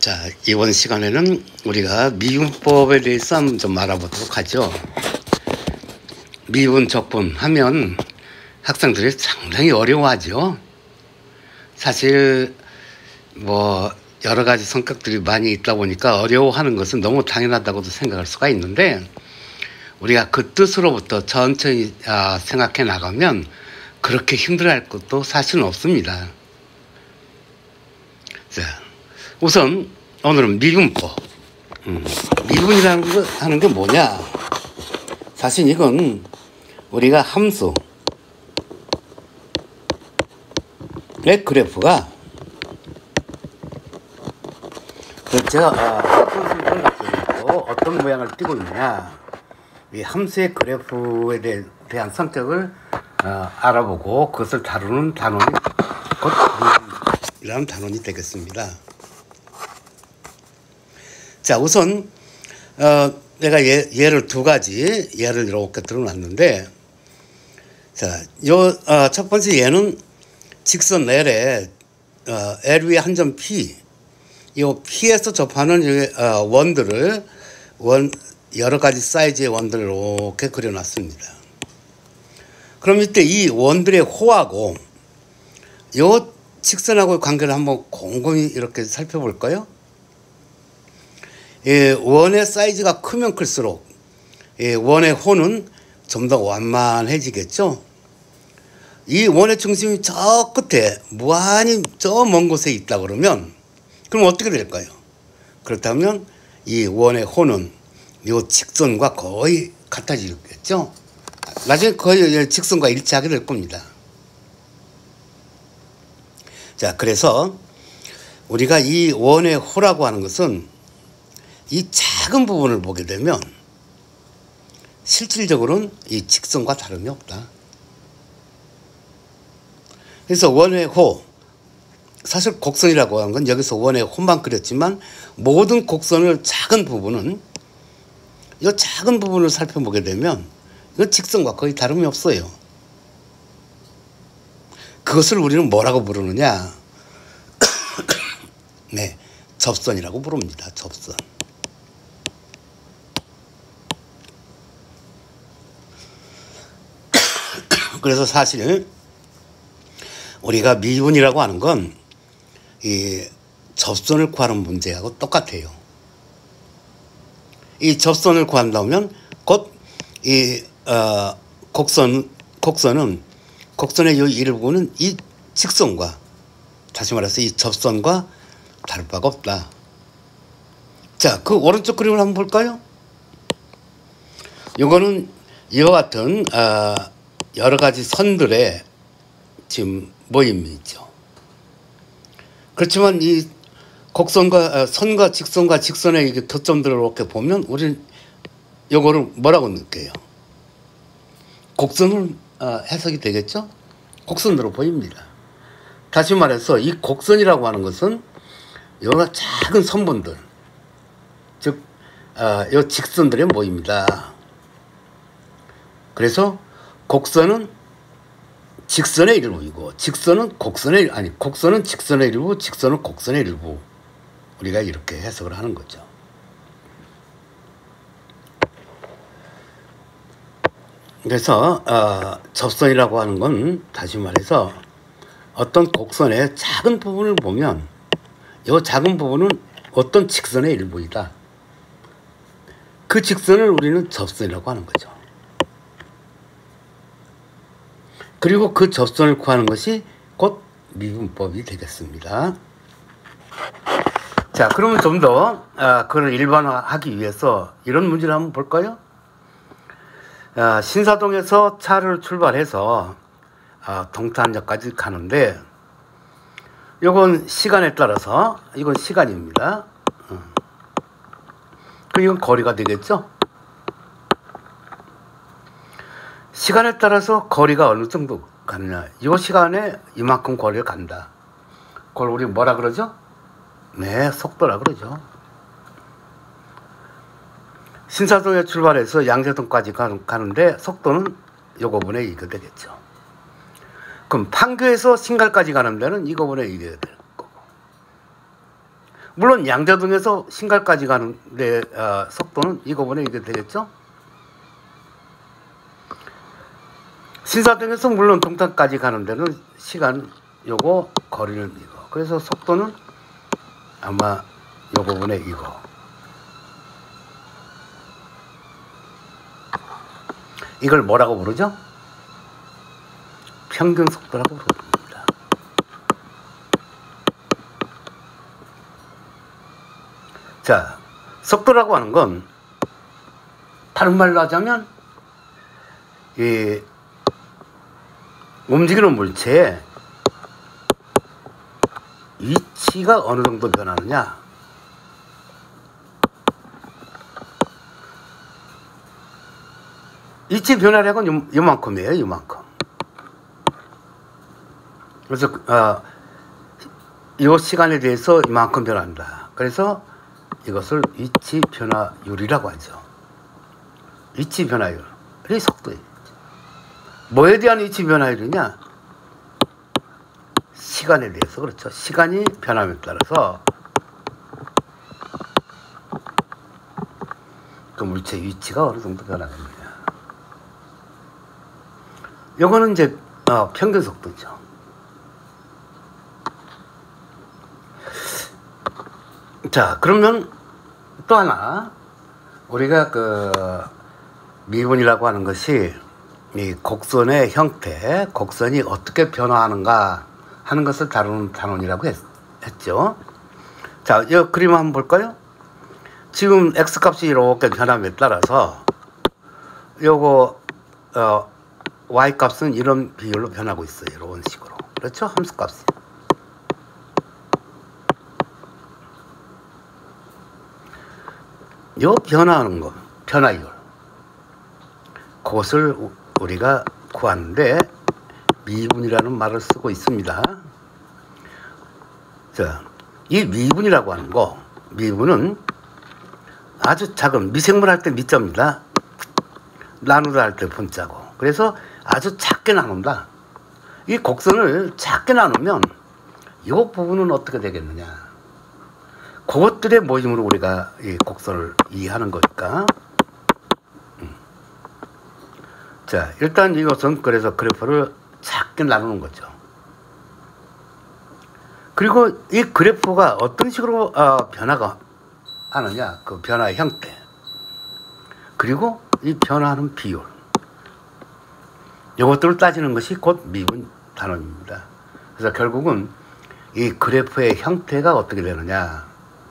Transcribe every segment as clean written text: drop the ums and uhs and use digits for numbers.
자, 이번 시간에는 우리가 미분법에 대해서 한번 좀 알아보도록 하죠. 미분, 적분 하면 학생들이 상당히 어려워하죠. 사실 여러 가지 성격들이 많이 있다 보니까 어려워하는 것은 너무 당연하다고도 생각할 수가 있는데, 우리가 그 뜻으로부터 천천히 생각해 나가면 그렇게 힘들어할 것도 사실은 없습니다. 자, 우선 오늘은 미분법. 미분이라는 거 하는 게 뭐냐? 사실 이건 우리가 함수의 그래프가, 제가 어떤 성격을 갖고 있고 어떤 모양을 띠고 있느냐, 이 함수의 그래프에 대한 성격을 알아보고 그것을 다루는 단원이 곧 미분이라는 단원이 되겠습니다. 자, 우선 내가 예를 두 가지 예를 이렇게 들어놨는데, 자, 첫 번째 예는 직선 L에 L 위에 한 점 P, 이 P에서 접하는 원들을 여러 가지 사이즈의 원들을 이렇게 그려놨습니다. 그럼 이때 이 원들의 호하고 이 직선하고의 관계를 한번 곰곰이 이렇게 살펴볼까요? 원의 사이즈가 크면 클수록 원의 호는 좀 더 완만해지겠죠. 이 원의 중심이 저 끝에 무한히 저 먼 곳에 있다 그러면 그럼 어떻게 될까요? 그렇다면 이 원의 호는 이 직선과 거의 같아지겠죠. 나중에 거의 직선과 일치하게 될 겁니다. 자, 그래서 우리가 이 원의 호라고 하는 것은 이 작은 부분을 보게 되면 실질적으로는 이 직선과 다름이 없다. 그래서 원의 호, 사실 곡선이라고 하는 건 여기서 원의 호만 그렸지만 모든 곡선의 작은 부분은, 이 작은 부분을 살펴보게 되면 이 직선과 거의 다름이 없어요. 그것을 우리는 뭐라고 부르느냐? 네, 접선이라고 부릅니다. 접선. 그래서 사실 우리가 미분이라고 하는 건 이 접선을 구하는 문제하고 똑같아요. 이 접선을 구한다면 곧 이 곡선의 이 일부분은 이 직선과, 다시 말해서 이 접선과 다를 바가 없다. 자, 그 오른쪽 그림을 한번 볼까요? 이거는 이와 같은 여러 가지 선들의 지금 모임이죠. 그렇지만 이 곡선과 선과 직선의 이게 교점들을 이렇게 보면 우리는 이거를 뭐라고 느껴요? 곡선을 해석이 되겠죠? 곡선으로 보입니다. 다시 말해서 이 곡선이라고 하는 것은 여러 작은 선분들, 즉 이 직선들의 모임이다. 그래서 곡선은 직선의 일부이고 곡선은 직선의 일부, 직선은 곡선의 일부. 우리가 이렇게 해석을 하는 거죠. 그래서 접선이라고 하는 건 다시 말해서 어떤 곡선의 작은 부분을 보면 이 작은 부분은 어떤 직선의 일부이다. 그 직선을 우리는 접선이라고 하는 거죠. 그리고 그 접선을 구하는 것이 곧 미분법이 되겠습니다. 자, 그러면 좀 더 그걸 일반화하기 위해서 이런 문제를 한번 볼까요? 신사동에서 차를 출발해서 동탄역까지 가는데, 이건 시간에 따라서, 이건 시간입니다. 이건 거리가 되겠죠? 시간에 따라서 거리가 어느 정도 가느냐, 이 시간에 이만큼 거리를 간다. 그걸 우리 뭐라 그러죠? 네, 속도라 그러죠. 신사동에 출발해서 양재동까지 가는데 속도는 요거분의 이거 되겠죠. 그럼 판교에서 신갈까지 가는 데는 이거분의 이게 될 거고, 물론 양자동에서 신갈까지 가는데 속도는 이거보다 이게 되겠죠. 신사동에서 물론 동탄까지 가는 데는 시간 요거 거리는 이거. 그래서 속도는 아마 요거분의 이거. 이걸 뭐라고 부르죠? 평균 속도라고 부릅니다. 자, 속도라고 하는 건 다른 말로 하자면 이 움직이는 물체의 위치가 어느 정도 변하느냐, 위치 변화량은 요만큼이에요. 요만큼. 그래서 이 시간에 대해서 이만큼 변한다. 그래서 이것을 위치 변화율이라고 하죠. 위치 변화율. 이 속도예요. 뭐에 대한 위치 변화율이냐? 시간에 대해서. 그렇죠. 시간이 변함에 따라서 그 물체의 위치가 어느 정도 변화됩니다. 요거는 이제 평균 속도죠. 자, 그러면 또 하나 우리가 그 미분이라고 하는 것이 이 곡선의 형태, 곡선이 어떻게 변화하는가 하는 것을 다루는 단원이라고 했죠. 자, 이 그림 한번 볼까요? 지금 x값이 이렇게 변함에 따라서 요거 y값은 이런 비율로 변하고 있어요. 이런 식으로. 그렇죠? 함수값이. 요 변화하는 거, 변화율. 그것을 우리가 구하는데 미분이라는 말을 쓰고 있습니다. 자, 이 미분이라고 하는 거, 미분은 아주 작은, 미생물 할 때 미자입니다. 나누다 할 때 분자고. 그래서 아주 작게 나눈다. 이 곡선을 작게 나누면 이 부분은 어떻게 되겠느냐. 그것들의 모임으로 우리가 이 곡선을 이해하는 거니까. 자, 일단 이것은 그래서 그래프를 작게 나누는 거죠. 그리고 이 그래프가 어떤 식으로 변화가 하느냐, 그 변화의 형태, 그리고 이 변화하는 비율, 이것들을 따지는 것이 곧 미분 단원입니다. 그래서 결국은 이 그래프의 형태가 어떻게 되느냐.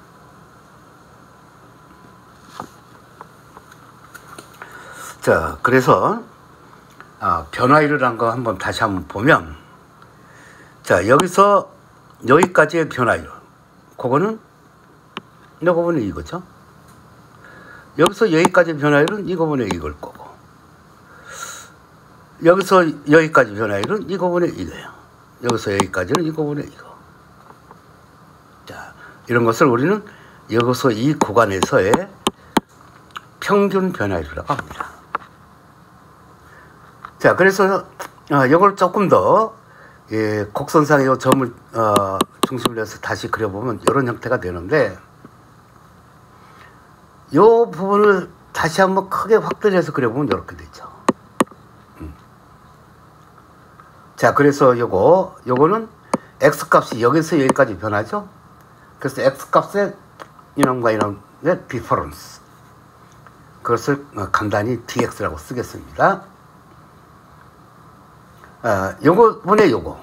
자, 그래서 변화율이라는 거 한번 다시 한번 보면, 자, 여기서 여기까지의 변화율, 그거는 이거분의 이거죠. 여기서 여기까지 변화율은 이거분의 이걸 거고, 여기서 여기까지 변화율은 이거분의 이거예요. 여기서 여기까지는 이거분의 이거. 자, 이런 것을 우리는 여기서 이 구간에서의 평균 변화율이라고 합니다. 자, 그래서 이걸 조금 더 곡선상의 이 점을 중심으로 해서 다시 그려보면 이런 형태가 되는데, 이 부분을 다시 한번 크게 확대를 해서 그려보면 이렇게 되죠. 자, 그래서 요거는 x값이 여기서 여기까지 변하죠. 그래서 x값의 이놈과 이놈의 디퍼런스, 그것을 간단히 dx라고 쓰겠습니다. 요거분의 요거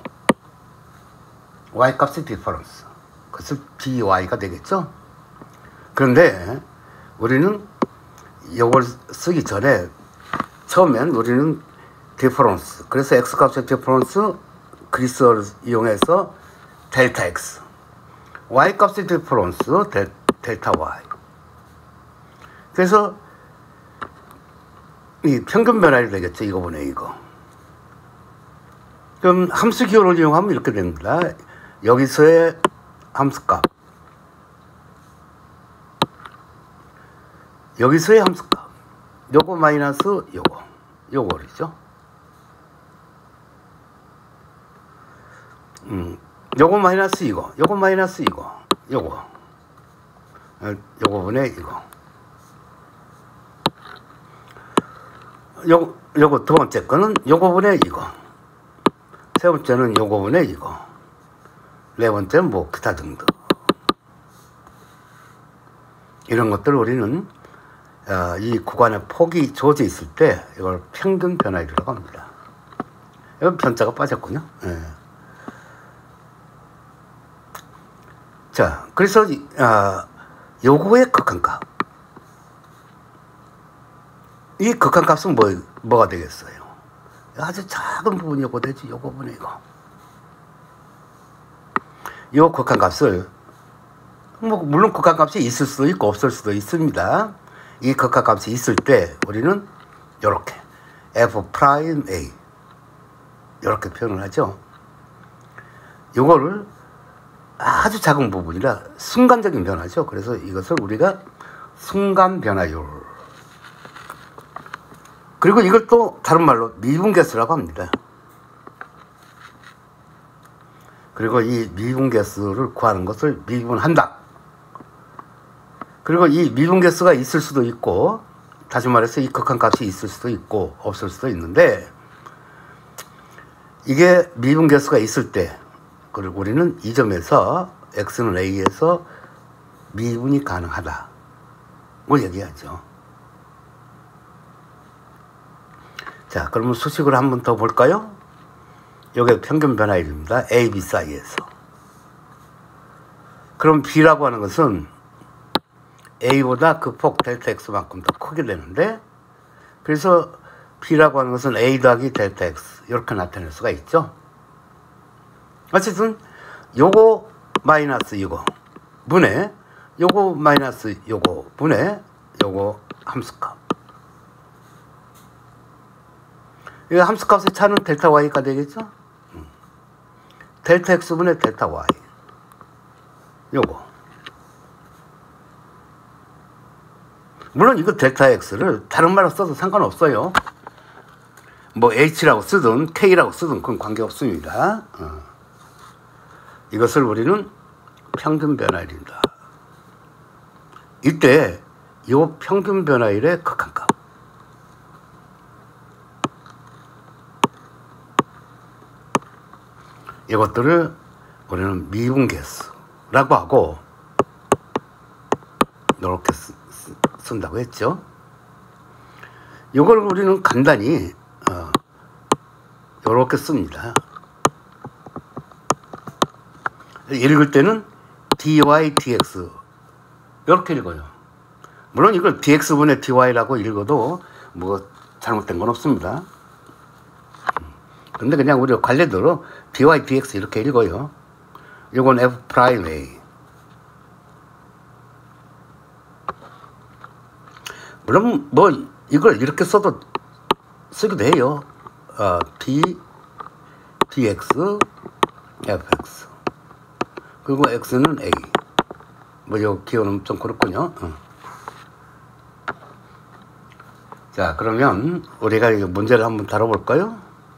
y값의 디퍼런스, 그것을 by가 되겠죠. 그런데 우리는 요걸 쓰기 전에 처음엔 우리는 디퍼런스, 그래서 x값의 디퍼런스 그리스어를 이용해서 델타 x, y값의 디퍼런스 델타 y. 그래서 이 평균 변화율이 되겠죠. 이거분의 이거. 그럼 함수 기호를 이용하면 이렇게 됩니다. 여기서의 함수값, 여기서의 함수값, 요거 마이너스 요거죠. 요거 마이너스 이거, 요거 마이너스 이거, 요거. 요거 분의 이거. 요거 두 번째 거는 요거 분의 이거. 세 번째는 요거 분의 이거. 네 번째는 뭐 기타 등등. 이런 것들 우리는 이 구간의 폭이 주어져 있을 때 이걸 평균 변화율이라고 합니다. 이건 편자가 빠졌군요. 예. 자, 그래서 요거의 극한값. 이 극한값은 뭐가 되겠어요? 아주 작은 부분이 요거 되지. 요거 분의 이거. 요 극한값을 물론 극한값이 있을 수도 있고 없을 수도 있습니다. 이 극한값이 있을 때 우리는 요렇게 f'(a) 요렇게 표현을 하죠. 요거를 아주 작은 부분이라 순간적인 변화죠. 그래서 이것을 우리가 순간 변화율. 그리고 이걸 또 다른 말로 미분계수라고 합니다. 그리고 이 미분계수를 구하는 것을 미분한다. 그리고 이 미분계수가 있을 수도 있고, 다시 말해서 이 극한값이 있을 수도 있고 없을 수도 있는데, 이게 미분계수가 있을 때, 그리고 우리는 이 점에서 x는 a에서 미분이 가능하다고 얘기하죠. 자, 그러면 수식을 한 번 더 볼까요? 이게 평균 변화율입니다. A, B 사이에서. 그럼 B라고 하는 것은 A보다 그 폭 델타 X만큼 더 크게 되는데, 그래서 B라고 하는 것은 A 더하기 델타 X 이렇게 나타낼 수가 있죠. 어쨌든 요거 마이너스 이거 분의 요거 마이너스 요거 분의 요거 함수값. 이 함수값의 차는 델타 Y가 되겠죠? 델타 X분의 델타 Y. 요거. 물론 이거 델타 X를 다른 말로 써도 상관없어요. 뭐 H라고 쓰든 K라고 쓰든 그건 관계없습니다. 이것을 우리는 평균 변화율입니다. 이때 요 평균 변화율의 극한값. 이것들을 우리는 미분계수라고 하고 이렇게 쓴다고 했죠. 이걸 우리는 간단히 이렇게 씁니다. 읽을 때는 dy dx 이렇게 읽어요. 물론 이걸 dx분의 dy라고 읽어도 뭐 잘못된 건 없습니다. 근데 그냥 우리가 관례대로 dy dx 이렇게 읽어요. 이건 f'(a). 물론 뭐 이걸 이렇게 써도 쓰기도 해요. dx fx 그리고 x는 a. 뭐 요 기호는 좀 그렇군요. 자, 그러면 우리가 이 문제를 한번 다뤄볼까요?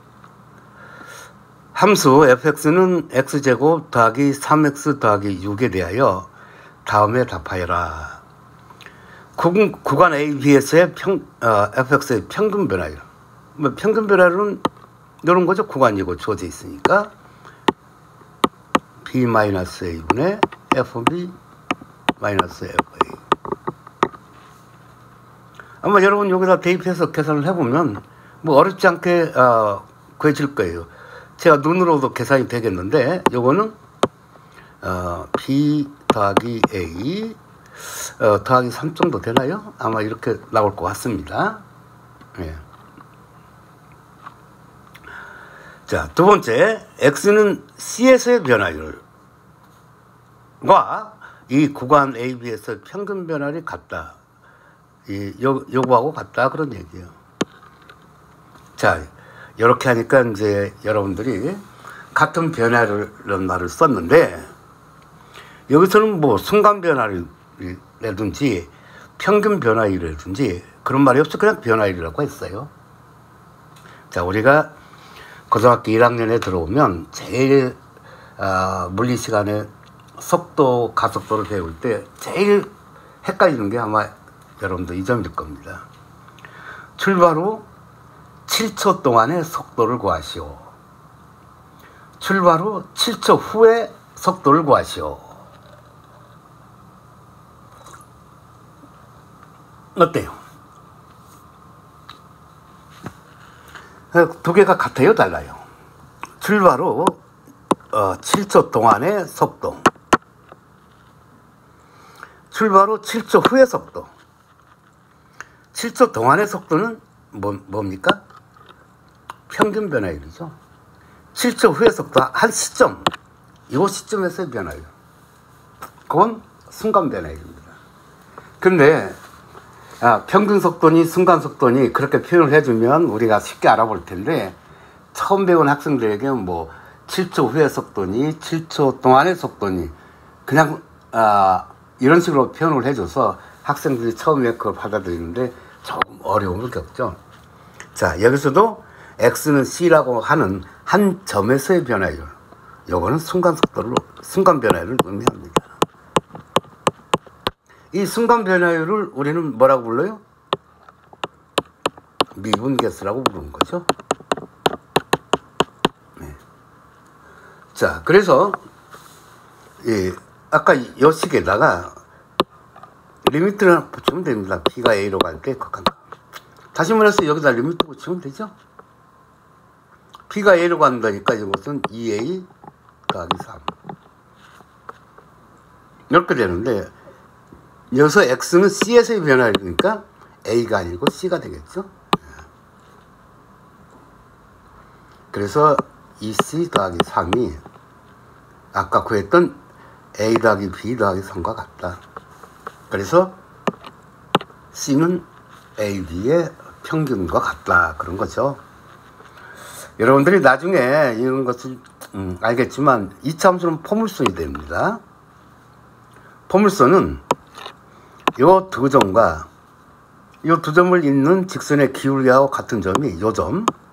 함수 fx는 x제곱 더하기 3x 더하기 6에 대하여 다음에 답하여라. 구간 A, B에서의 fx의 평균 변화율. 뭐 평균 변화율은 이런 거죠. 구간이고 주어져 있으니까 B-A분의 FB-FA. 아마 여러분 여기다 대입해서 계산을 해보면 뭐 어렵지 않게 구해질 거예요. 제가 눈으로도 계산이 되겠는데 요거는 B 더하기 A 더하기 3 정도 되나요? 아마 이렇게 나올 것 같습니다. 예. 자, 두 번째, x는 c에서의 변화율과 이 구간 AB에서 평균 변화율이 같다. 요거하고 같다. 그런 얘기예요. 자, 이렇게 하니까 이제 여러분들이 같은 변화율이라는 말을 썼는데, 여기서는 뭐 순간 변화율이라든지 평균 변화율이라든지 그런 말이 없어. 그냥 변화율이라고 했어요. 자, 우리가 고등학교 1학년에 들어오면 제일 물리 시간에 속도, 가속도를 배울 때 제일 헷갈리는 게 아마 여러분도 이 점일 겁니다. 출발 후 7초 동안의 속도를 구하시오. 출발 후 7초 후에 속도를 구하시오. 어때요? 두 개가 같아요, 달라요? 출발 후 7초 동안의 속도, 출발 후 7초 후의 속도. 7초 동안의 속도는 뭡니까? 평균 변화율이죠. 7초 후의 속도, 한 시점, 이 시점에서의 변화율, 그건 순간 변화율입니다. 근데 평균 속도니 순간 속도니 그렇게 표현을 해주면 우리가 쉽게 알아볼 텐데, 처음 배운 학생들에게 뭐 7초 후의 속도니 7초 동안의 속도니 그냥 이런 식으로 표현을 해줘서 학생들이 처음에 그걸 받아들이는데 조금 어려움을 겪죠. 자, 여기서도 X는 C라고 하는 한 점에서의 변화율, 요거는 순간 변화율을 의미합니다. 이 순간 변화율을 우리는 뭐라고 불러요? 미분계수라고 부르는 거죠. 네. 자, 그래서 아까 이 식에다가 리미트를 붙이면 됩니다. B가 A로 갈 때 극한값. 다시 말해서 여기다 리미트 붙이면 되죠. B가 A로 간다니까 이것은 2A 더하기 3 이렇게 되는데, 여기서 X는 C에서의 변화율이니까 A가 아니고 C가 되겠죠. 그래서 2C 더하기 3이 아까 구했던 A 더하기 B 더하기 3과 같다. 그래서 C는 A, B의 평균과 같다, 그런 거죠. 여러분들이 나중에 이런 것을 알겠지만 이차함수는 포물선이 됩니다. 포물선은 요 두 점과 요 두 점을 잇는 직선의 기울기하고 같은 점이 요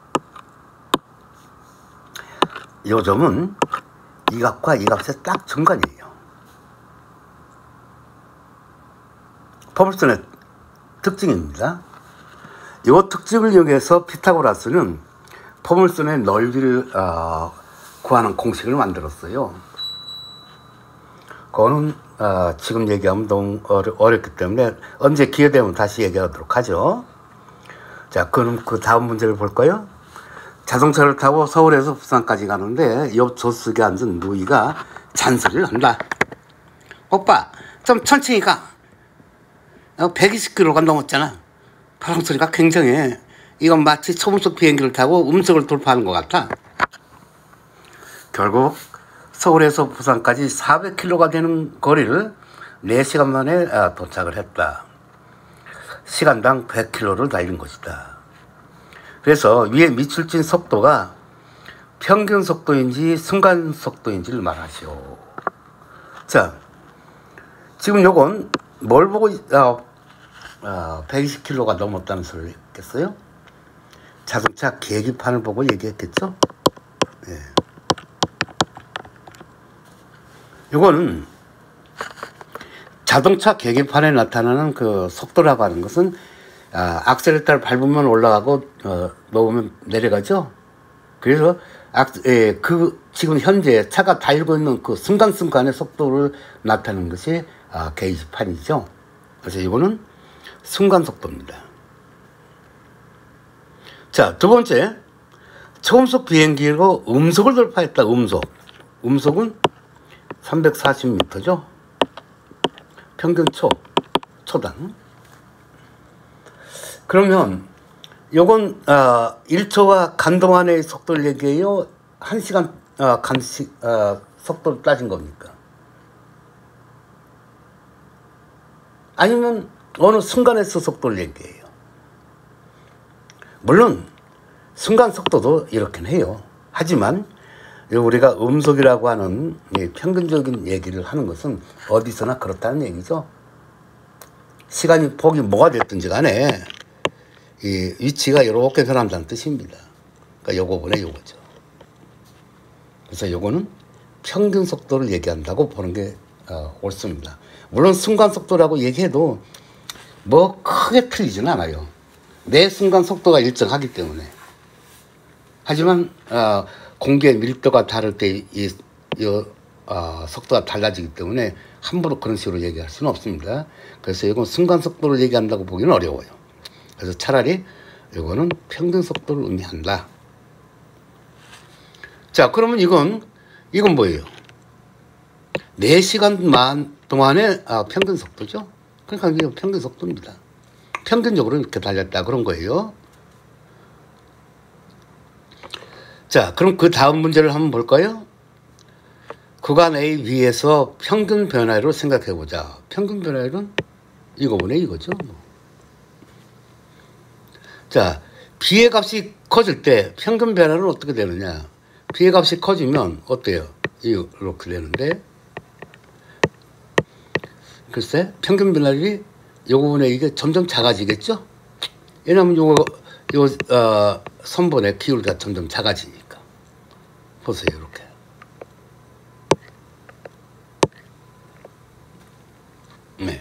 점은 이 값과 이 값의 딱 중간이에요. 포물선의 특징입니다. 이 특징을 이용해서 피타고라스는 포물선의 넓이를 구하는 공식을 만들었어요. 그거는 지금 얘기하면 너무 어렵기 때문에 언제 기회 되면 다시 얘기하도록 하죠. 자, 그럼 그 다음 문제를 볼까요? 자동차를 타고 서울에서 부산까지 가는데 옆 조수석에 앉은 누이가 잔소리를 한다. 오빠, 좀 천천히 가. 120km가 넘었잖아. 바람 소리가 굉장해. 이건 마치 초음속 비행기를 타고 음속을 돌파하는 것 같아. 결국 서울에서 부산까지 400km가 되는 거리를 4시간 만에 도착을 했다. 시간당 100km를 달린 것이다. 그래서 위에 밑줄 진 속도가 평균 속도인지 순간 속도인지를 말하시오. 자, 지금 요건 뭘 보고 120km가 넘었다는 소리를 했겠어요? 자동차 계기판을 보고 얘기했겠죠? 네. 요거는 자동차 계기판에 나타나는 그 속도라고 하는 것은 악셀레터를 밟으면 올라가고 놓으면 내려가죠. 그래서 지금 현재 차가 달리고 있는 그 순간순간의 속도를 나타내는 것이 게이지판이죠. 그래서 이거는 순간 속도입니다. 자, 두 번째, 초음속 비행기로 음속을 돌파했다. 음속은 340m죠. 평균 초당. 그러면 요건 1초와 간 동안의 속도를 얘기해요? 1시간 속도를 따진 겁니까? 아니면 어느 순간에서 속도를 얘기해요? 물론 순간 속도도 이렇게는 해요. 하지만 우리가 음속이라고 하는 평균적인 얘기를 하는 것은 어디서나 그렇다는 얘기죠. 시간이 폭이 뭐가 됐든지 간에 이 위치가 이렇게 변한다는 뜻입니다. 그러니까 요거분의 요거죠. 그래서 요거는 평균 속도를 얘기한다고 보는 게 옳습니다. 물론 순간 속도라고 얘기해도 뭐 크게 틀리지는 않아요. 내 순간 속도가 일정하기 때문에. 하지만 공기의 밀도가 다를 때 이 속도가 달라지기 때문에 함부로 그런 식으로 얘기할 수는 없습니다. 그래서 이건 순간 속도를 얘기한다고 보기는 어려워요. 그래서 차라리 이거는 평균 속도를 의미한다. 자, 그러면 이건 뭐예요? 4시간 동안의 평균 속도죠. 그러니까 이게 평균 속도입니다. 평균적으로 이렇게 달렸다 그런 거예요. 자, 그럼 그 다음 문제를 한번 볼까요? 구간 A 위에서 평균 변화율을 생각해 보자. 평균 변화율은 이거분의 이거죠. 자, B의 값이 커질 때 평균 변화율은 어떻게 되느냐? B의 값이 커지면 어때요? 이렇게 되는데, 글쎄, 평균 변화율이 요거분의 이게 점점 작아지겠죠? 왜냐면 요 선분의 기울기가 점점 작아지니까. 보세요, 이렇게. 네.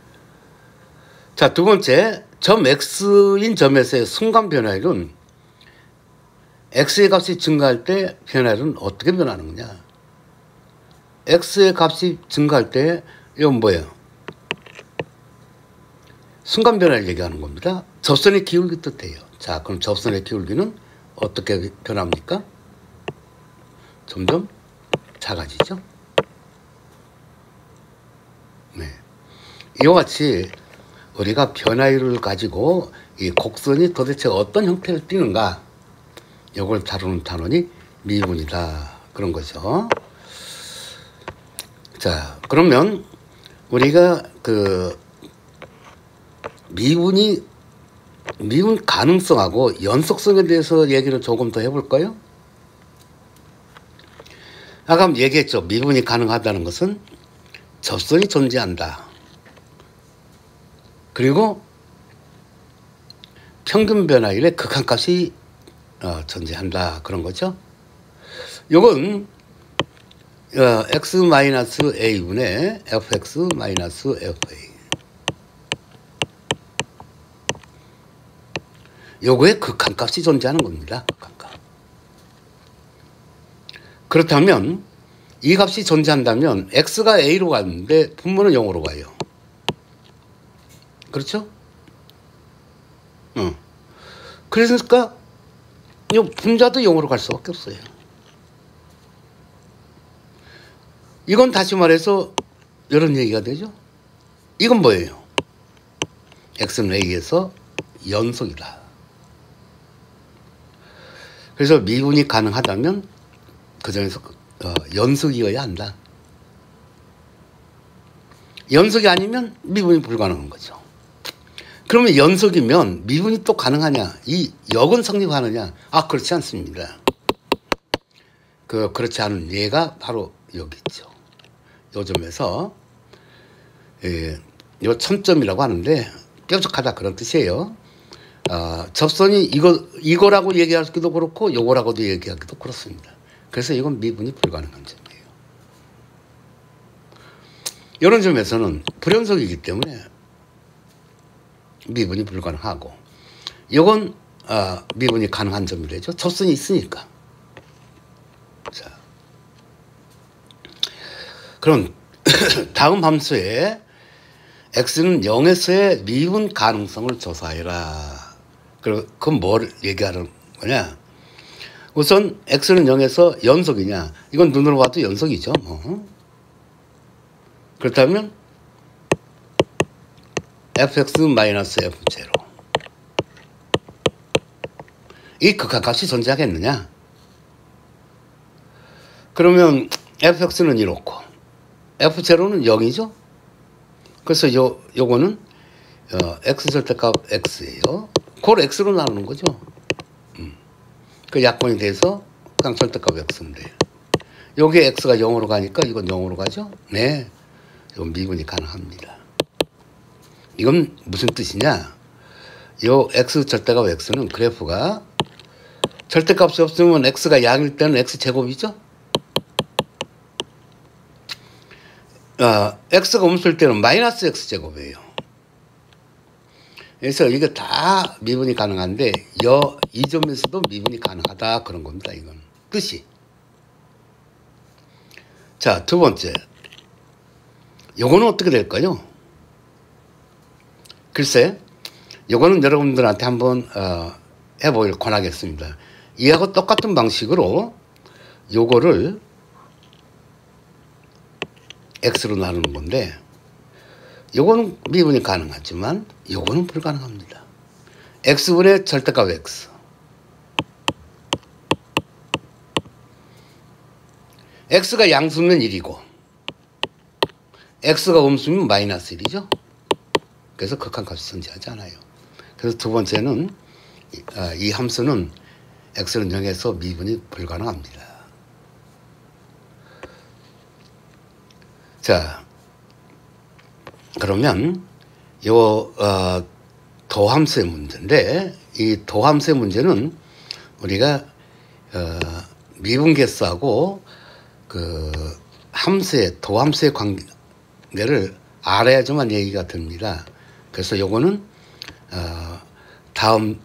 자, 두 번째, 점 X인 점에서의 순간 변화율은 X의 값이 증가할 때 변화율은 어떻게 변하는 거냐? X의 값이 증가할 때 이건 뭐예요? 순간 변화를 얘기하는 겁니다. 접선의 기울기 뜻해요. 자, 그럼 접선의 기울기는 어떻게 변합니까? 점점 작아지죠. 네. 이와 같이 우리가 변화율을 가지고 이 곡선이 도대체 어떤 형태를 띠는가, 이걸 다루는 단원이 미분이다 그런 거죠. 자, 그러면 우리가 그 미분 가능성하고 연속성에 대해서 얘기를 조금 더 해볼까요? 아까 얘기했죠. 미분이 가능하다는 것은 접선이 존재한다. 그리고 평균 변화율의 극한값이 존재한다 그런 거죠. 요건 x-a분의 fx-fa 요거의 극한값이 존재하는 겁니다. 극한값. 그렇다면 이 값이 존재한다면 x가 a로 갔는데 분모는 0으로 가요. 그렇죠? 그러니까 이 분자도 0으로 갈 수밖에 없어요. 이건 다시 말해서 이런 얘기가 되죠. 이건 뭐예요? x는 a에서 연속이다. 그래서 미분이 가능하다면 그 중에서 연속이어야 한다. 연속이 아니면 미분이 불가능한 거죠. 그러면 연속이면 미분이 또 가능하냐? 이 역은 성립하느냐? 그렇지 않습니다. 그렇지 않은 예가 바로 여기 있죠. 요 점에서 요 첨점이라고 하는데 뾰족하다 그런 뜻이에요. 접선이 이거라고 얘기하기도 그렇고 요거라고도 얘기하기도 그렇습니다. 그래서 이건 미분이 불가능한 점이에요. 이런 점에서는 불연속이기 때문에 미분이 불가능하고, 이건 미분이 가능한 점이 되죠. 접선이 있으니까. 자, 그럼 다음 함수에 x는 0에서의 미분 가능성을 조사해라. 그건 뭘 얘기하는 거냐? 우선 x는 0에서 연속이냐? 이건 눈으로 봐도 연속이죠. 그렇다면 fx-f0 이 극한값이 존재하겠느냐? 그러면 fx는 이렇고 f0는 0이죠. 그래서 요거는 x 절대값 x예요. 그걸 x로 나누는 거죠. 그 약분이 돼서 그냥 절대값 x면 돼요. 여기 x가 0으로 가니까 이건 0으로 가죠. 네, 이건 미분이 가능합니다. 이건 무슨 뜻이냐? 요 x 절대값 x는 그래프가 절대값이 없으면 x가 양일 때는 x제곱이죠. x가 음수일 때는 마이너스 x제곱이에요. 그래서 이게 다 미분이 가능한데 이 점에서도 미분이 가능하다 그런 겁니다. 이건 뜻이. 자, 두 번째. 요거는 어떻게 될까요? 글쎄, 요거는 여러분들한테 한번 해보길 권하겠습니다. 이하고 똑같은 방식으로 요거를 x로 나누는 건데, 요거는 미분이 가능하지만 요거는 불가능합니다. x분의 절대값 x. x가 양수면 1이고 x가 음수면 마이너스 1이죠. 그래서 극한값이 존재하지 않아요. 그래서 두 번째는 이 함수는 x는 0에서 미분이 불가능합니다. 자, 그러면 요 도함수의 문제인데, 이 도함수의 문제는 우리가 미분계수하고 그 함수의 도함수의 관계를 알아야지만 얘기가 됩니다. 그래서 요거는 다음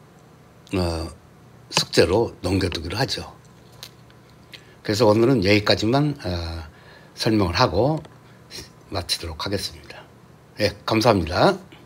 숙제로 넘겨두기로 하죠. 그래서 오늘은 여기까지만 설명을 하고 마치도록 하겠습니다. 네, 감사합니다.